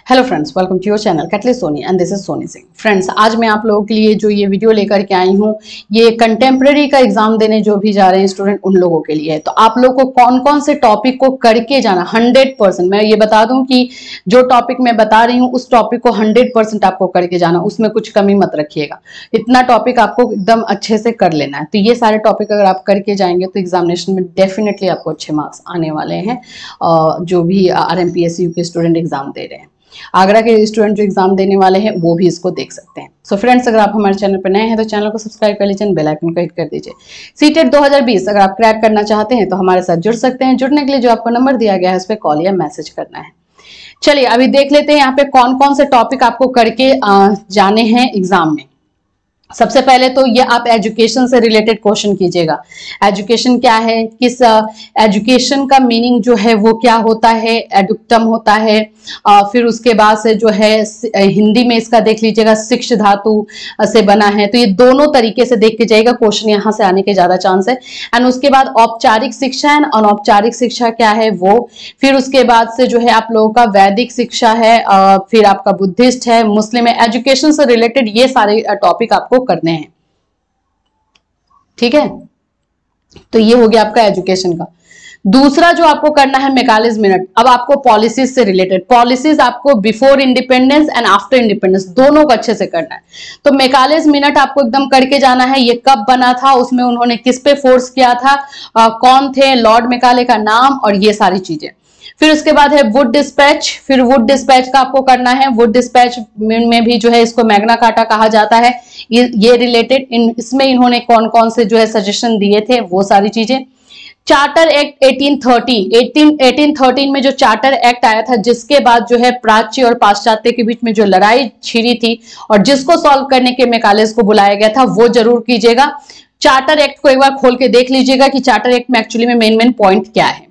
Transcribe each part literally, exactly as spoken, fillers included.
Hello friends, welcome to your channel Catalyst Soni and this is Soni Singh. Friends, आज मैं आप लोगों के लिए जो ये वीडियो लेकर के आई हूँ, ये कंटेम्प्रेरी का एग्जाम देने जो भी जा रहे हैं स्टूडेंट, उन लोगों के लिए है। तो आप लोगों को कौन कौन से टॉपिक को करके जाना, हंड्रेड परसेंट मैं ये बता दूं कि जो टॉपिक मैं बता रही हूँ उस टॉपिक को हंड्रेड परसेंट आपको करके जाना, उसमें कुछ कमी मत रखिएगा। इतना टॉपिक आपको एकदम अच्छे से कर लेना है। तो ये सारे टॉपिक अगर आप करके जाएंगे तो एग्जामिनेशन में डेफिनेटली आपको अच्छे मार्क्स आने वाले हैं, जो भी R M P S U के स्टूडेंट एग्जाम दे रहे हैं। आगरा के स्टूडेंट जो एग्जाम देने वाले हैं वो भी इसको देख सकते हैं। सो so फ्रेंड्स, अगर आप हमारे चैनल पर नए हैं तो चैनल को सब्सक्राइब कर लीजिए, बेल आइकन को हिट कर दीजिए। सीटेट दो हज़ार बीस अगर आप क्रैक करना चाहते हैं तो हमारे साथ जुड़ सकते हैं। जुड़ने के लिए जो आपको नंबर दिया गया है उस पर कॉल या मैसेज करना है। चलिए अभी देख लेते हैं यहाँ पे कौन कौन से टॉपिक आपको करके आ, जाने हैं एग्जाम में। सबसे पहले तो ये आप एजुकेशन से रिलेटेड क्वेश्चन कीजिएगा। एजुकेशन क्या है, किस एजुकेशन का मीनिंग जो है वो क्या होता है, एडुक्टम होता है। आ, फिर उसके बाद से जो है हिंदी में इसका देख लीजिएगा, शिक्ष धातु से बना है। तो ये दोनों तरीके से देख के जाइएगा, क्वेश्चन यहाँ से आने के ज्यादा चांस है। एंड उसके बाद औपचारिक शिक्षा एंड अनौपचारिक शिक्षा क्या है वो। फिर उसके बाद से जो है आप लोगों का वैदिक शिक्षा है, आ, फिर आपका बुद्धिस्ट है, मुस्लिम है। एजुकेशन से रिलेटेड ये सारे टॉपिक आपको करने हैं, ठीक है। तो ये हो गया आपका एजुकेशन का। दूसरा जो आपको करना है मैकालेज मिनट। अब आपको पॉलिसीज से रिलेटेड, पॉलिसीज आपको before independence and after independence दोनों को अच्छे से करना है। तो मैकालेज मिनट आपको एकदम करके जाना है। ये कब बना था, उसमें उन्होंने किस पे फोर्स किया था, आ, कौन थे, लॉर्ड मैकाले का नाम और ये सारी चीजें। फिर उसके बाद है वुड डिस्पैच। फिर वुड डिस्पैच का आपको करना है। वुड डिस्पैच में भी जो है इसको मैग्ना कार्टा कहा जाता है। ये ये रिलेटेड इन इसमें इन्होंने कौन कौन से जो है सजेशन दिए थे वो सारी चीजें। चार्टर एक्ट अठारह तेरह अठारह तेरह में जो चार्टर एक्ट आया था, जिसके बाद जो है प्राच्य और पाश्चात्य के बीच में जो लड़ाई छिड़ी थी और जिसको सॉल्व करने के मैकालेज को बुलाया गया था, वो जरूर कीजिएगा। चार्टर एक्ट को एक बार खोल के देख लीजिएगा कि चार्टर एक्ट में एक्चुअली में मेन मेन पॉइंट क्या है।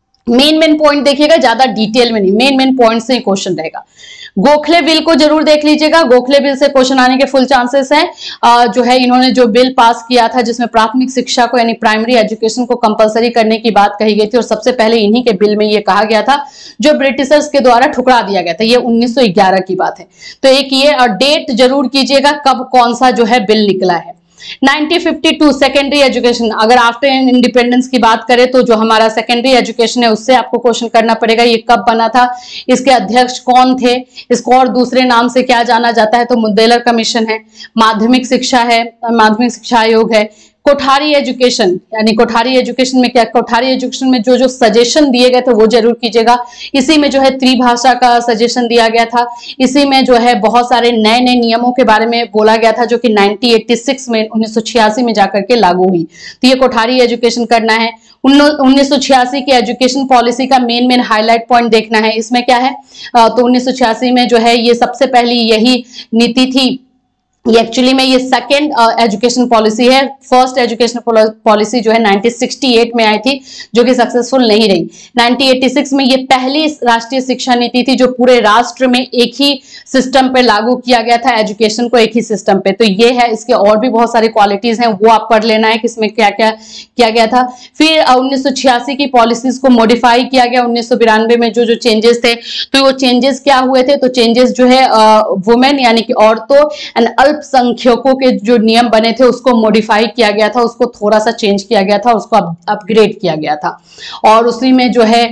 मेन मेन पॉइंट देखिएगा, ज्यादा डिटेल में नहीं, मेन मेन पॉइंट से क्वेश्चन रहेगा। गोखले बिल को जरूर देख लीजिएगा। गोखले बिल से क्वेश्चन आने के फुल चांसेस हैं। जो है इन्होंने जो बिल पास किया था जिसमें प्राथमिक शिक्षा को यानी प्राइमरी एजुकेशन को कंपलसरी करने की बात कही गई थी, और सबसे पहले इन्हीं के बिल में ये कहा गया था, जो ब्रिटिशर्स के द्वारा ठुकरा दिया गया था। ये उन्नीस सौ ग्यारह की बात है। तो एक ये और डेट जरूर कीजिएगा कब कौन सा जो है बिल निकला है। Nineteen fifty two secondary education, अगर आफ्टर इंडिपेंडेंस की बात करें तो जो हमारा सेकेंडरी एजुकेशन है उससे आपको क्वेश्चन करना पड़ेगा। ये कब बना था, इसके अध्यक्ष कौन थे, इसको और दूसरे नाम से क्या जाना जाता है, तो मुद्देलर कमीशन है। माध्यमिक शिक्षा है, माध्यमिक शिक्षा आयोग है। कोठारी एजुकेशन, यानी कोठारी एजुकेशन में क्या, कोठारी एजुकेशन में जो जो सजेशन दिए गए थे वो जरूर कीजिएगा। इसी में जो है त्रिभाषा का सजेशन दिया गया था। इसी में जो है बहुत सारे नए नए नियमों के बारे में बोला गया था, जो कि नाइनटीन एटी सिक्स में उन्नीस सौ छियासी में जाकर के लागू हुई। तो ये कोठारी एजुकेशन करना है। उन्नीस सौ छियासी की एजुकेशन पॉलिसी का मेन मेन हाईलाइट पॉइंट देखना है। इसमें क्या है, तो उन्नीस सौ छियासी में जो है ये सबसे पहली यही नीति थी। ये एक्चुअली में ये सेकेंड एजुकेशन पॉलिसी है। फर्स्ट एजुकेशन पॉलिसी जो है नाइनटीन सिक्सटी एट में आई थी, जो कि सक्सेसफुल नहीं रही। नाइनटीन एटी सिक्स में ये पहली राष्ट्रीय शिक्षा नीति थी जो पूरे राष्ट्र में एक ही सिस्टम पे लागू किया गया था, एजुकेशन को एक ही सिस्टम पे। तो ये है, इसके और भी बहुत सारी क्वालिटीज हैं, वो आप पढ़ लेना है कि इसमें क्या क्या किया गया था। फिर उन्नीस सौ छियासी की पॉलिसीज को मॉडिफाई किया गया। उन्नीस सौ बिरानवे में जो जो चेंजेस थे, तो वो चेंजेस क्या हुए थे, तो चेंजेस जो है वुमेन यानी कि औरतों एंड अल्पसंख्यकों के जो नियम बने थे उसको मॉडिफाई किया गया था, उसको थोड़ा सा चेंज किया गया था, उसको अपग्रेड किया गया था। और उसी में जो है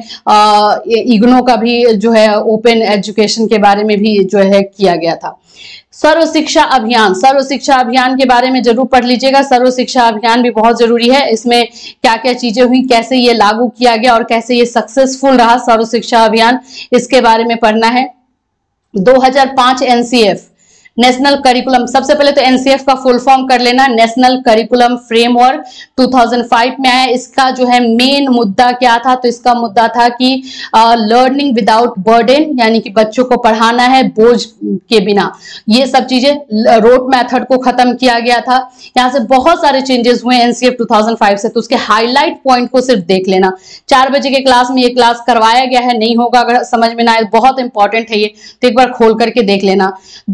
इग्नो का भी जो है ओपन एजुकेशन के बारे में भी जो है किया गया था। सर्व शिक्षा अभियान, सर्व शिक्षा अभियान के बारे में जरूर पढ़ लीजिएगा। सर्व शिक्षा अभियान भी बहुत जरूरी है। इसमें क्या क्या चीजें हुई, कैसे ये लागू किया गया और कैसे ये सक्सेसफुल रहा सर्व शिक्षा अभियान, इसके बारे में पढ़ना है। दो हज़ार पाँच एनसीएफ नेशनल करिकुलम, सबसे पहले तो एनसीएफ का फुल फॉर्म कर लेना, नेशनल करिकुलम फ्रेमवर्क दो हज़ार पाँच में आया। इसका जो है मेन मुद्दा क्या था, तो इसका मुद्दा था कि लर्निंग विदाउट बर्डन, यानी कि बच्चों को पढ़ाना है बोझ के बिना। ये सब चीजें, रोट मेथड को खत्म किया गया था। यहाँ से बहुत सारे चेंजेस हुए एनसीएफ दो हज़ार पाँच से, तो उसके हाईलाइट पॉइंट को सिर्फ देख लेना। चार बजे के क्लास में ये क्लास करवाया गया है, नहीं होगा अगर समझ में ना आए, बहुत इंपॉर्टेंट है ये, तो एक बार खोल करके देख लेना। दो हज़ार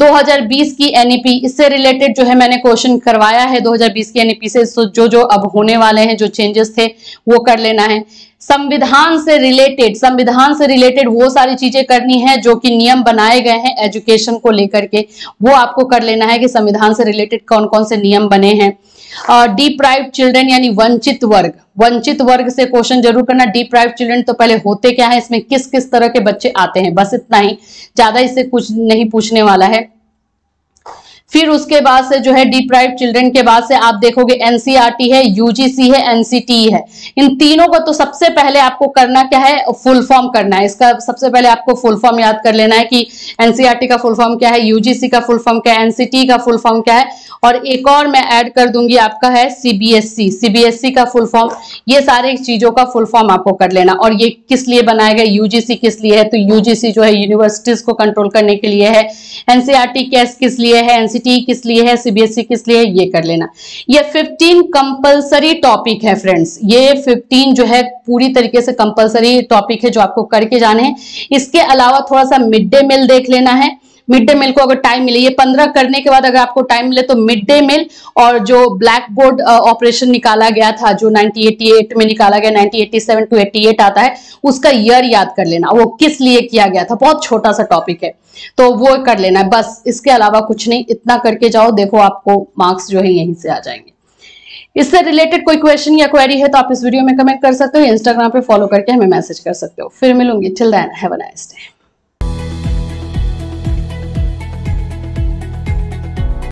बीस की एनईपी, इससे रिलेटेड जो है मैंने क्वेश्चन करवाया है दो हज़ार बीस की एनईपी से, जो जो अब होने वाले हैं, जो चेंजेस थे वो कर लेना है। संविधान से रिलेटेड, संविधान से रिलेटेड वो सारी चीजें करनी है जो कि नियम बनाए गए हैं एजुकेशन को लेकर के, वो आपको कर लेना है कि संविधान से रिलेटेड कौन कौन से नियम बने हैं। डिप्राइव्ड चिल्ड्रन यानी वंचित वर्ग, वंचित वर्ग से क्वेश्चन जरूर करना। डिप्राइव्ड चिल्ड्रन तो पहले होते क्या है, इसमें किस किस तरह के बच्चे आते हैं, बस इतना ही, ज्यादा इससे कुछ नहीं पूछने वाला है। फिर उसके बाद से जो है डिप्राइव्ड चिल्ड्रन के बाद से आप देखोगे एनसीईआरटी है, यूजीसी है, एनसीटी है। इन तीनों को तो सबसे पहले आपको करना क्या है, फुल फॉर्म करना है। इसका सबसे पहले आपको फुल फॉर्म याद कर लेना है कि एनसीईआरटी का फुल फॉर्म क्या है, यूजीसी का फुल फॉर्म क्या है, एनसीटी का फुल फॉर्म क्या है, और एक और मैं ऐड कर दूंगी आपका है सीबीएसई, सीबीएसई का फुल फॉर्म। ये सारे चीजों का फुल फॉर्म आपको कर लेना। और ये किस लिए बनाया गया, यूजीसी किस लिए है, तो यूजीसी जो है यूनिवर्सिटीज को कंट्रोल करने के लिए है, एनसीईआरटी कैस किस लिए है, एनसीटी किस लिए है, सीबीएसई किस लिए है, ये कर लेना। ये पंद्रह कंपलसरी टॉपिक है फ्रेंड्स, ये पंद्रह जो है पूरी तरीके से कंपलसरी टॉपिक है जो आपको करके जाने हैं। इसके अलावा थोड़ा सा मिड डे मील देख लेना है। मिड डे मील को अगर टाइम मिले, ये पंद्रह करने के बाद अगर आपको टाइम मिले तो मिड डे मील और जो ब्लैक बोर्ड ऑपरेशन निकाला गया था जो नाइनटीन एटी एट में निकाला गया, नाइनटीन एटी सेवन टू अठासी आता है, उसका ईयर याद कर लेना, वो किस लिए किया गया था, बहुत छोटा सा टॉपिक है तो वो कर लेना है बस। इसके अलावा कुछ नहीं, इतना करके जाओ, देखो आपको मार्क्स जो है यहीं से आ जाएंगे। इससे रिलेटेड कोई क्वेश्चन या क्वेरी है तो आप इस वीडियो में कमेंट कर सकते हो, इंस्टाग्राम पे फॉलो करके हमें मैसेज कर सकते हो। फिर मिलूंगी, till then have a nice day.